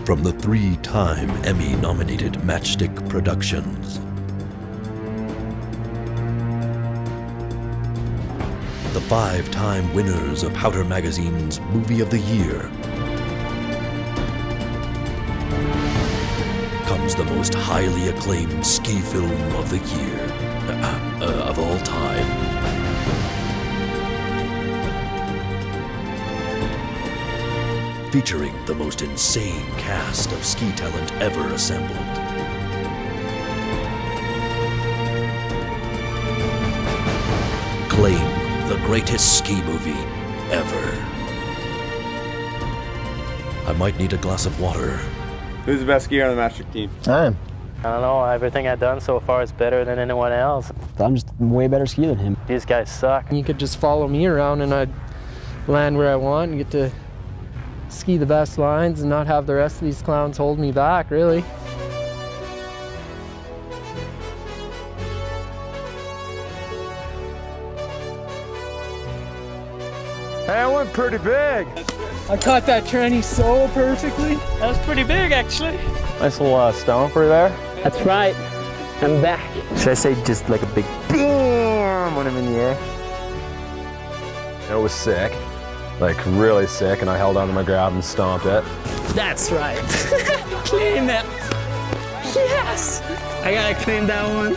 from the 3-time Emmy-nominated Matchstick Productions. The 5-time winners of Powder Magazine's Movie of the Year. Comes the most highly acclaimed ski film of the year, of all time. Featuring the most insane cast of ski talent ever assembled. Claimed the greatest ski movie ever. I might need a glass of water. Who's the best skier on the Matchstick team? I am. I don't know, everything I've done so far is better than anyone else. I'm just a way better skier than him. These guys suck. You could just follow me around and I'd land where I want and get to ski the best lines and not have the rest of these clowns hold me back, really. That went pretty big. I caught that tranny so perfectly. That was pretty big, actually. Nice little stomper there. That's right. I'm back. Should I say just like a big BAM when I'm in the air? It was sick. Like really sick, and I held onto my grab and stomped it. That's right. Clean it. Yes. I gotta clean that one.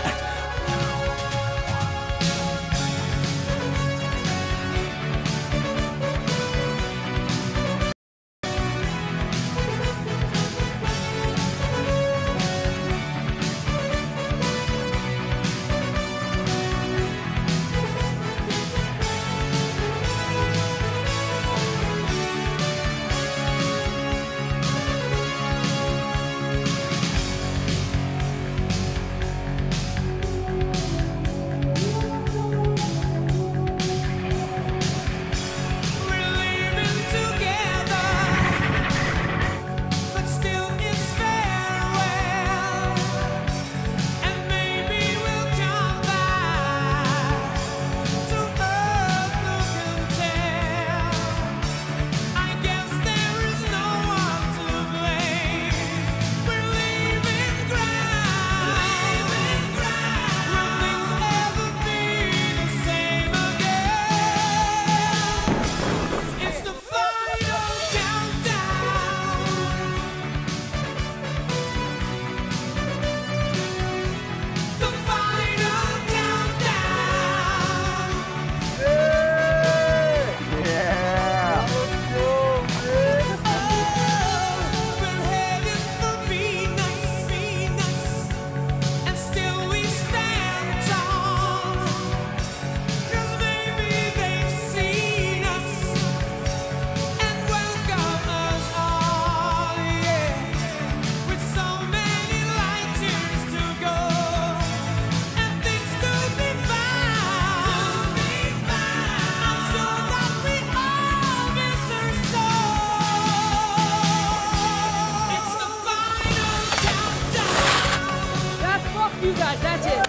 You guys, that's it.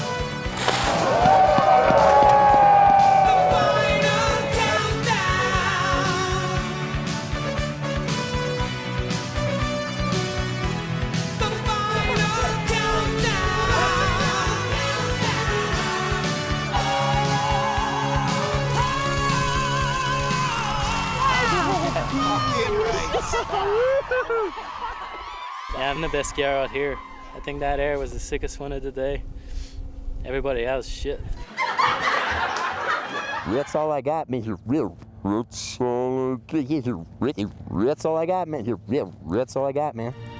Yeah, I'm the best skier out here. I think that air was the sickest one of the day. Everybody else, shit. That's all I got, man. That's all I got, man. That's all I got, man.